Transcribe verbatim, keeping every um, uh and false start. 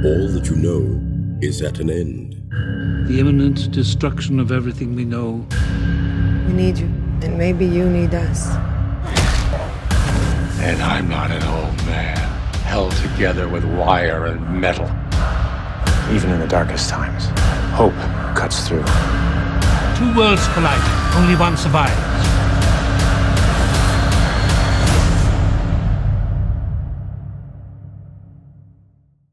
All that you know is at an end. The imminent destruction of everything we know. We need you, and maybe you need us. And I'm not an old man, held together with wire and metal. Even in the darkest times, hope cuts through. Two worlds collide. Only one survives.